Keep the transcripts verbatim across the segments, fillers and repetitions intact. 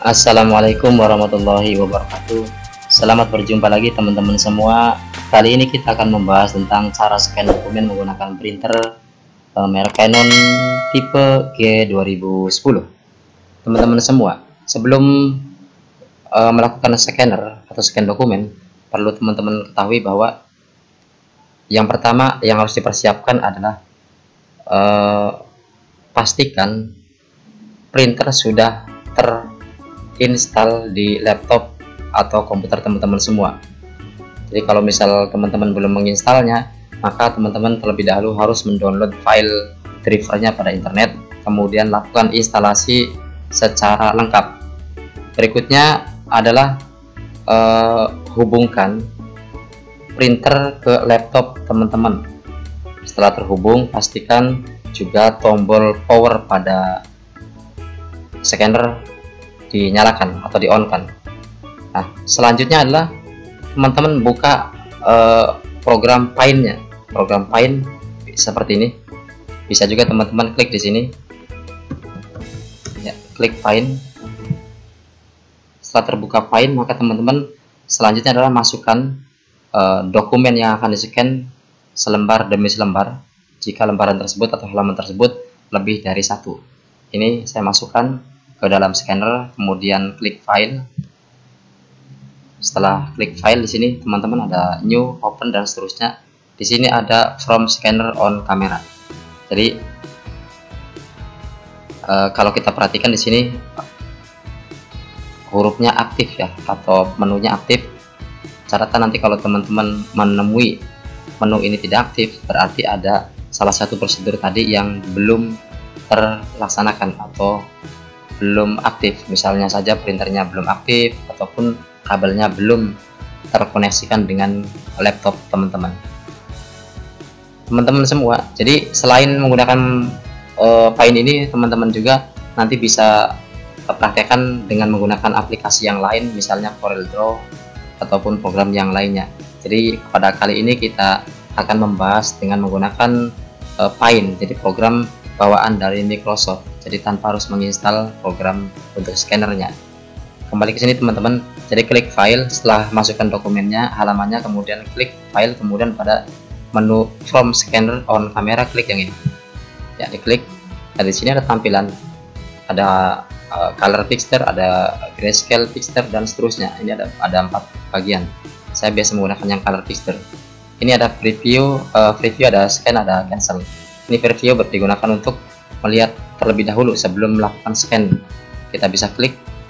Assalamualaikum warahmatullahi wabarakatuh. Selamat berjumpa lagi teman-teman semua. Kali ini kita akan membahas tentang cara scan dokumen menggunakan printer uh, merek Canon tipe G dua ribu sepuluh. Teman-teman semua, sebelum uh, melakukan scanner atau scan dokumen, perlu teman-teman ketahui bahwa yang pertama yang harus dipersiapkan adalah uh, pastikan printer sudah terinstall di laptop atau komputer teman-teman semua. Jadi kalau misal teman-teman belum menginstalnya, maka teman-teman terlebih dahulu harus mendownload file drivernya pada internet, kemudian lakukan instalasi secara lengkap. Berikutnya adalah uh, hubungkan printer ke laptop teman-teman. Setelah terhubung, pastikan juga tombol power pada scanner dinyalakan atau di on kan. Nah, selanjutnya adalah teman-teman buka uh, program Paint-nya. Program Paint seperti ini. Bisa juga teman-teman klik di sini. Ya, klik Paint. Setelah terbuka Paint, maka teman-teman selanjutnya adalah masukkan uh, dokumen yang akan di-scan selembar demi selembar. Jika lembaran tersebut atau halaman tersebut lebih dari satu. Ini saya masukkan ke dalam scanner, kemudian klik file. Setelah klik file, di sini teman-teman ada new, open, dan seterusnya. Di sini ada from scanner on camera. Jadi e, kalau kita perhatikan di sini hurufnya aktif ya, atau menunya aktif. Catatan nanti kalau teman-teman menemui menu ini tidak aktif, berarti ada salah satu prosedur tadi yang belum terlaksanakan atau belum aktif. Misalnya saja printernya belum aktif ataupun kabelnya belum terkoneksikan dengan laptop teman-teman. Teman-teman semua, jadi selain menggunakan uh, Paint ini, teman-teman juga nanti bisa praktekkan dengan menggunakan aplikasi yang lain, misalnya CorelDRAW ataupun program yang lainnya. Jadi pada kali ini kita akan membahas dengan menggunakan uh, Paint, jadi program bawaan dari Microsoft, jadi tanpa harus menginstal program untuk scannernya. Kembali ke sini teman-teman, jadi klik file, setelah masukkan dokumennya, halamannya, kemudian klik file, kemudian pada menu from scanner on camera klik yang ini ya, diklik. Nah, di sini ada tampilan, ada uh, color picture, ada grayscale picture, dan seterusnya. Ini ada ada empat bagian. Saya biasa menggunakan yang color picture. Ini ada preview, uh, preview, ada scan, ada cancel. Ini preview digunakan untuk melihat terlebih dahulu sebelum melakukan scan. Kita bisa klik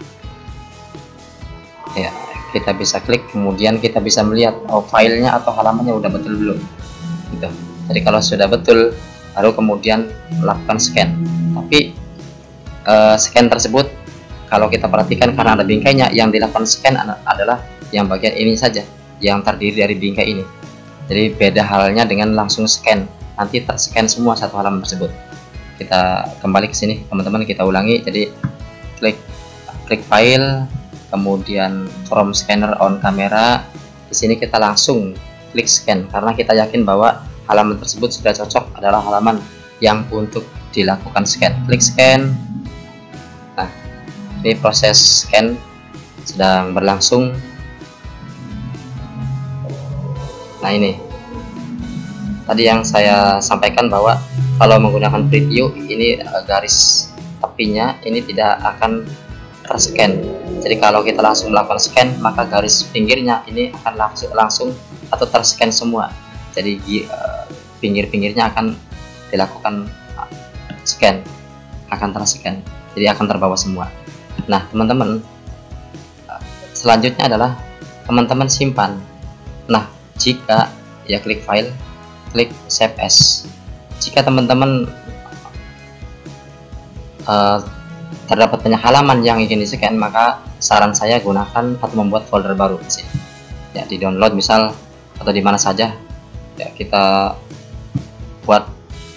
ya, kita bisa klik, kemudian kita bisa melihat oh filenya atau halamannya udah betul belum gitu. Jadi kalau sudah betul, baru kemudian melakukan scan. Tapi uh, scan tersebut kalau kita perhatikan, karena ada bingkainya, yang dilakukan scan adalah yang bagian ini saja, yang terdiri dari bingkai ini. Jadi beda halnya dengan langsung scan, nanti terscan semua satu halaman tersebut. Kita kembali ke sini teman-teman, kita ulangi. Jadi klik klik file, kemudian from scanner on camera. Di sini kita langsung klik scan karena kita yakin bahwa halaman tersebut sudah cocok, adalah halaman yang untuk dilakukan scan. Klik scan. Nah, ini proses scan sedang berlangsung. Nah, ini tadi yang saya sampaikan bahwa kalau menggunakan preview ini garis tepinya ini tidak akan terscan. Jadi kalau kita langsung melakukan scan, maka garis pinggirnya ini akan langsung langsung atau terscan semua. Jadi pinggir-pinggirnya akan dilakukan scan, akan terscan. Jadi akan terbawa semua. Nah, teman-teman, selanjutnya adalah teman-teman simpan. Nah, jika ya klik file, klik save as. Jika teman-teman uh, terdapat banyak halaman yang ingin di scan, maka saran saya gunakan atau membuat folder baru di sini. Ya, di download misal atau di mana saja. Ya, kita buat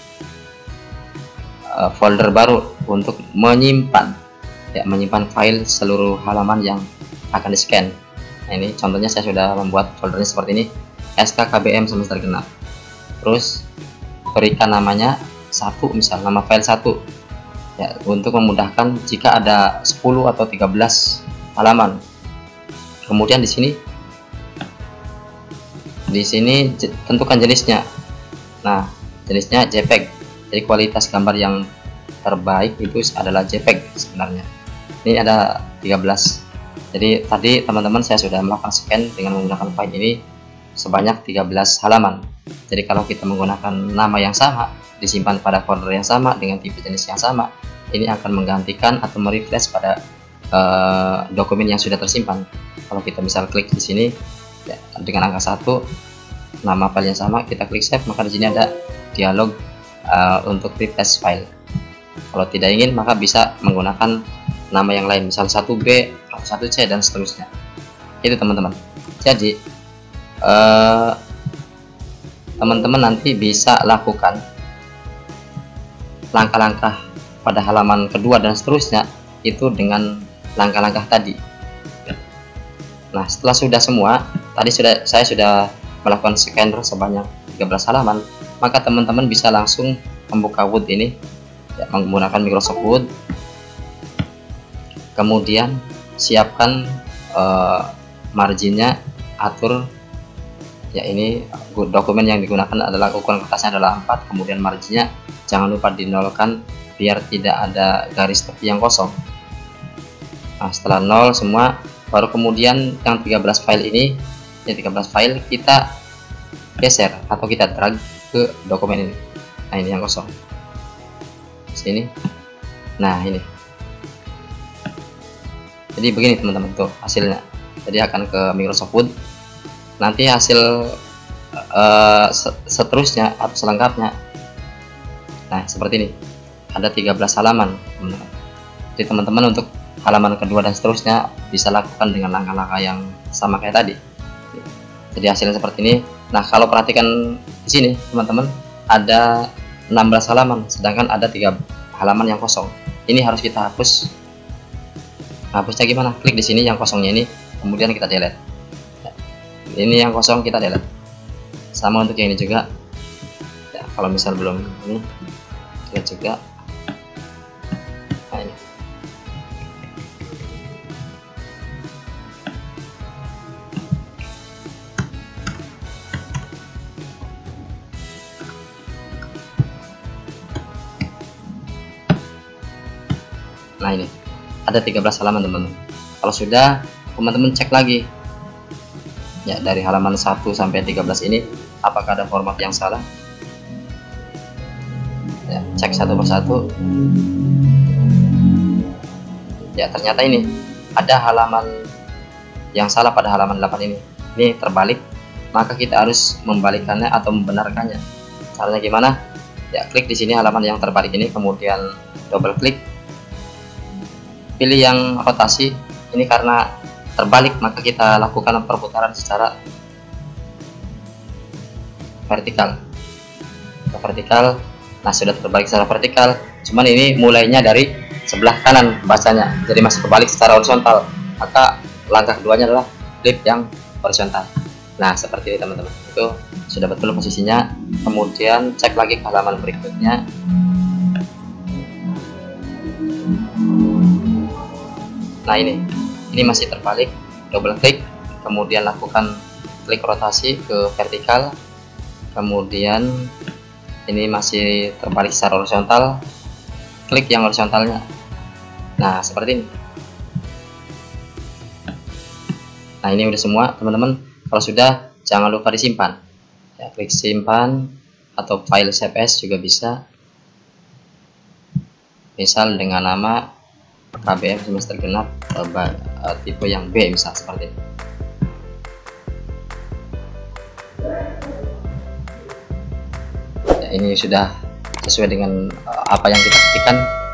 uh, folder baru untuk menyimpan ya, menyimpan file seluruh halaman yang akan di scan. Nah, ini contohnya saya sudah membuat foldernya seperti ini, S K K B M semester genap. Terus berikan namanya satu, misal nama file satu. Ya, untuk memudahkan jika ada sepuluh atau tiga belas halaman. Kemudian di sini di sini tentukan jenisnya. Nah, jenisnya JPEG. Jadi kualitas gambar yang terbaik itu adalah JPEG sebenarnya. Ini ada tiga belas. Jadi tadi teman-teman saya sudah melakukan scan dengan menggunakan file ini sebanyak tiga belas halaman. Jadi kalau kita menggunakan nama yang sama, disimpan pada folder yang sama dengan tipe jenis yang sama, ini akan menggantikan atau merefresh pada uh, dokumen yang sudah tersimpan. Kalau kita misal klik di sini ya, dengan angka satu, nama file yang sama, kita klik save, maka di sini ada dialog uh, untuk refresh file. Kalau tidak ingin, maka bisa menggunakan nama yang lain, misal satu B, satu C dan seterusnya. Itu teman-teman. Jadi teman-teman uh, nanti bisa lakukan langkah-langkah pada halaman kedua dan seterusnya itu dengan langkah-langkah tadi. Nah, setelah sudah semua, tadi sudah saya sudah melakukan scanner sebanyak tiga belas halaman, maka teman-teman bisa langsung membuka Word ini ya, menggunakan Microsoft Word. Kemudian siapkan uh, marginnya, atur ya, ini dokumen yang digunakan adalah ukuran kertasnya adalah empat, kemudian marginnya jangan lupa dinolkan biar tidak ada garis tepi yang kosong. Nah, setelah nol semua, baru kemudian yang tiga belas file ini, ya tiga belas file kita geser atau kita drag ke dokumen ini. Nah, ini yang kosong. Sini. Nah, ini. Jadi begini teman-teman tuh hasilnya. Jadi akan ke Microsoft Word. Nanti hasil uh, seterusnya atau selengkapnya. Nah, seperti ini. Ada tiga belas halaman, teman-teman. Jadi teman-teman untuk halaman kedua dan seterusnya bisa lakukan dengan langkah-langkah yang sama kayak tadi. Jadi hasilnya seperti ini. Nah, kalau perhatikan di sini teman-teman, ada enam belas halaman, sedangkan ada tiga halaman yang kosong. Ini harus kita hapus. Hapusnya gimana? Klik di sini yang kosongnya ini, kemudian kita delete. Ini yang kosong kita delete. Sama untuk yang ini juga. Ya, kalau misal belum ini, lihat juga. Nah, ini. Nah, ini ada tiga belas halaman teman-teman. Kalau sudah, teman-teman cek lagi ya dari halaman satu sampai tiga belas ini apakah ada format yang salah ya, cek satu persatu. Ya, ternyata ini ada halaman yang salah pada halaman delapan ini. Ini terbalik, maka kita harus membalikkannya atau membenarkannya. Caranya gimana? Ya, klik di sini halaman yang terbalik ini, kemudian double klik, pilih yang rotasi. Ini karena terbalik, maka kita lakukan perputaran secara vertikal. Vertikal. Nah, sudah terbalik secara vertikal. Cuman ini mulainya dari sebelah kanan bacanya, jadi masih terbalik secara horizontal. Maka langkah keduanya adalah flip yang horizontal. Nah, seperti ini teman-teman. Itu sudah betul posisinya. Kemudian cek lagi ke halaman berikutnya. Nah, ini ini masih terbalik, double klik, kemudian lakukan klik rotasi ke vertikal, kemudian ini masih terbalik secara horizontal, klik yang horizontalnya. Nah, seperti ini. Nah, ini udah semua teman-teman. Kalau sudah, jangan lupa disimpan ya, klik simpan atau file save as juga bisa, misal dengan nama K B M semester genap uh, tipe yang B, misal seperti ini. Ya, ini sudah sesuai dengan uh, apa yang kita ketikkan.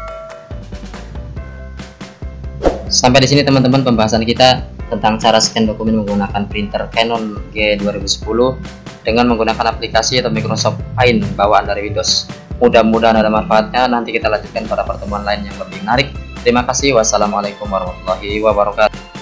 Sampai di sini teman-teman pembahasan kita tentang cara scan dokumen menggunakan printer Canon G dua ribu sepuluh dengan menggunakan aplikasi atau Microsoft Paint bawaan dari Windows. Mudah-mudahan ada manfaatnya. Nanti kita lanjutkan pada pertemuan lain yang lebih menarik. Terima kasih. Wassalamualaikum warahmatullahi wabarakatuh.